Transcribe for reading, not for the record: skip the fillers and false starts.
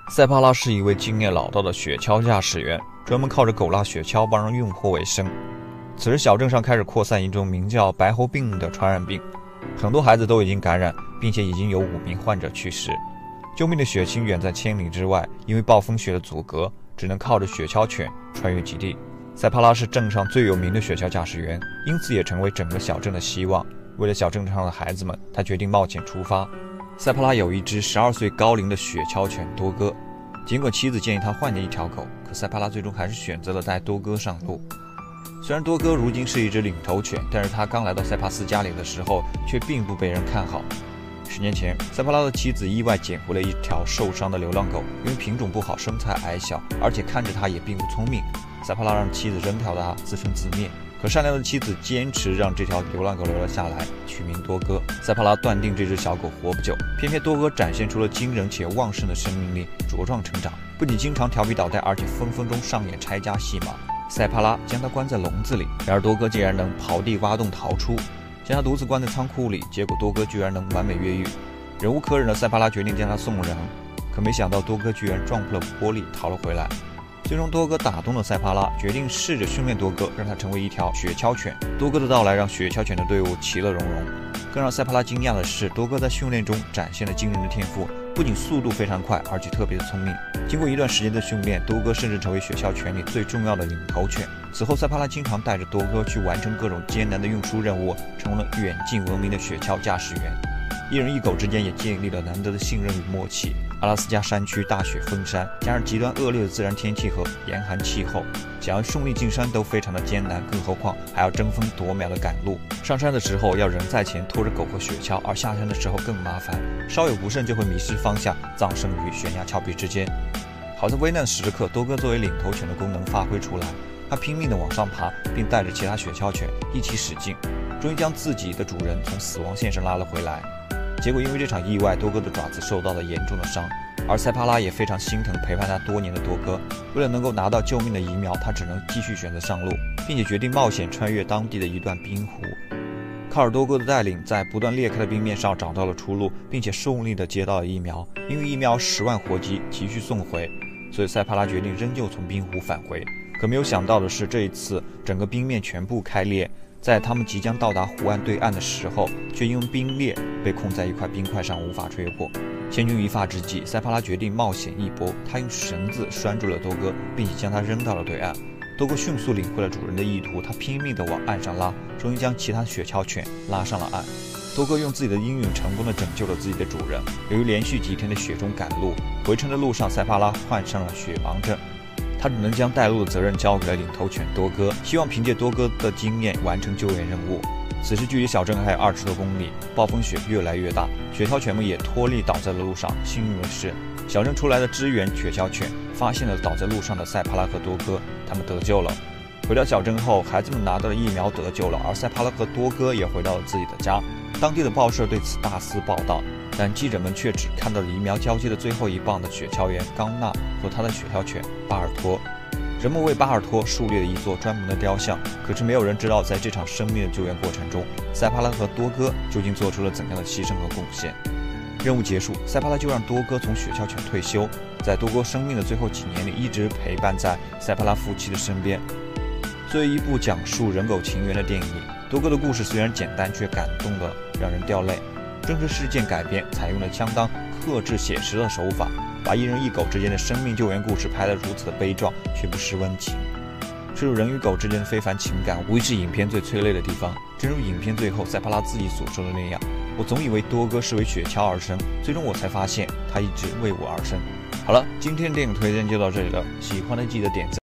塞帕拉是一位经验老道的雪橇驾驶员，专门靠着狗拉雪橇帮人运货为生。此时，小镇上开始扩散一种名叫白喉病的传染病，很多孩子都已经感染，并且已经有5名患者去世。救命的血清远在千里之外，因为暴风雪的阻隔，只能靠着雪橇犬穿越极地。塞帕拉是镇上最有名的雪橇驾驶员，因此也成为整个小镇的希望。为了小镇上的孩子们，他决定冒险出发。塞帕拉有一只12岁高龄的雪橇犬多哥，尽管妻子建议他换掉一条狗，可塞帕拉最终还是选择了带多哥上路。虽然多哥如今是一只领头犬，但是他刚来到塞帕斯家里的时候却并不被人看好。10年前，塞帕拉的妻子意外捡回了一条受伤的流浪狗，因为品种不好，身材矮小，而且看着它也并不聪明。塞帕拉让妻子扔掉它，自生自灭。可善良的妻子坚持让这条流浪狗留了下来，取名多哥。塞帕拉断定这只小狗活不久，偏偏多哥展现出了惊人且旺盛的生命力，茁壮成长，不仅经常调皮捣蛋，而且分分钟上演拆家戏码。塞帕拉将它关在笼子里，然而多哥竟然能刨地挖洞逃出，将它独自关在仓库里，结果多哥居然能完美越狱。忍无可忍的塞帕拉决定将它送人，可没想到多哥居然撞破了玻璃逃了回来。最终多哥打动了塞帕拉，决定试着训练多哥，让它成为一条雪橇犬。多哥的到来让雪橇犬的队伍其乐融融。更让塞帕拉惊讶的是，多哥在训练中展现了惊人的天赋，不仅速度非常快，而且特别的聪明。经过一段时间的训练，多哥甚至成为雪橇犬里最重要的领头犬。此后，塞帕拉经常带着多哥去完成各种艰难的运输任务，成为了远近闻名的雪橇驾驶员。一人一狗之间也建立了难得的信任与默契。阿拉斯加山区大雪封山，加上极端恶劣的自然天气和严寒气候，想要顺利进山都非常的艰难，更何况还要争分夺秒的赶路。上山的时候要人在前拖着狗和雪橇，而下山的时候更麻烦，稍有不慎就会迷失方向，葬身于悬崖峭壁之间。好在危难时刻，多哥作为领头犬的功能发挥出来，他拼命地往上爬，并带着其他雪橇犬一起使劲，终于将自己的主人从死亡线上拉了回来。结果因为这场意外，多哥的爪子受到了严重的伤，而塞帕拉也非常心疼陪伴他多年的多哥。为了能够拿到救命的疫苗，他只能继续选择上路，并且决定冒险穿越当地的一段冰湖。靠着多哥的带领，在不断裂开的冰面上找到了出路，并且顺利地接到了疫苗。因为疫苗10万活鸡急需送回，所以塞帕拉决定仍旧从冰湖返回。可没有想到的是，这一次整个冰面全部开裂。在他们即将到达湖岸对岸的时候，却因为冰裂被困在一块冰块上，无法吹破。千钧一发之际，塞帕拉决定冒险一搏，他用绳子拴住了多哥，并且将他扔到了对岸。多哥迅速领会了主人的意图，他拼命地往岸上拉，终于将其他雪橇犬拉上了岸。多哥用自己的英勇成功地拯救了自己的主人。由于连续几天的雪中赶路，回程的路上塞帕拉患上了雪盲症。他只能将带路的责任交给了领头犬多哥，希望凭借多哥的经验完成救援任务。此时距离小镇还有20多公里，暴风雪越来越大，雪橇犬们也脱力倒在了路上。幸运的是，小镇出来的支援雪橇犬发现了倒在路上的塞帕拉和多哥，他们得救了。回到小镇后，孩子们拿到了疫苗得救了，而塞帕拉和多哥也回到了自己的家。当地的报社对此大肆报道，但记者们却只看到了疫苗交接的最后一棒的雪橇员冈纳和他的雪橇犬巴尔托。人们为巴尔托树立了一座专门的雕像，可是没有人知道，在这场生命的救援过程中，塞帕拉和多哥究竟做出了怎样的牺牲和贡献。任务结束，塞帕拉就让多哥从雪橇犬退休，在多哥生命的最后几年里，一直陪伴在塞帕拉夫妻的身边。作为一部讲述人狗情缘的电影，多哥的故事虽然简单，却感动得让人掉泪。真实事件改编，采用了相当克制写实的手法，把一人一狗之间的生命救援故事拍得如此的悲壮，却不失温情。摄入人与狗之间的非凡情感，无疑是影片最催泪的地方。正如影片最后塞帕拉自己所说的那样，我总以为多哥是为雪橇而生，最终我才发现他一直为我而生。好了，今天的电影推荐就到这里了，喜欢的记得点赞。